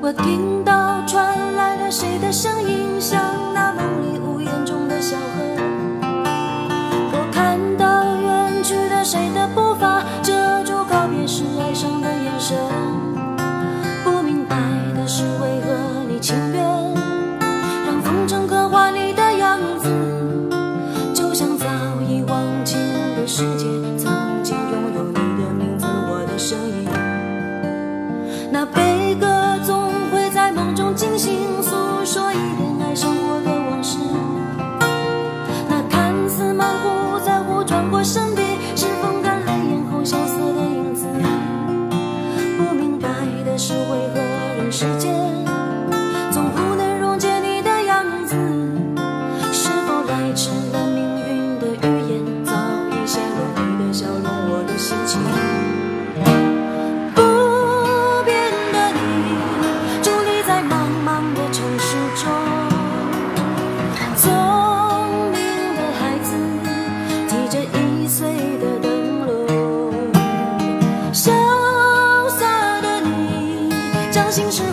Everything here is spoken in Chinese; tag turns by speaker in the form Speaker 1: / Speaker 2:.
Speaker 1: 我听到传来了谁的声音，像那梦里屋檐中的小河。我看到远去的谁的步伐，遮住告别时哀伤的眼神。不明白的是，为何你情愿让风筝刻画你的样子，就像早已忘情的世界曾经拥有你的名字，我的声音。那悲歌总会在梦中惊醒，诉说一点爱上我的往事。那看似满不在乎转过身的，是风干泪眼后萧瑟的影子。不明白的是，为何人世间总不能溶解你的样子？是否来迟了命运的预言，早已显露你的笑容，我的心情。心事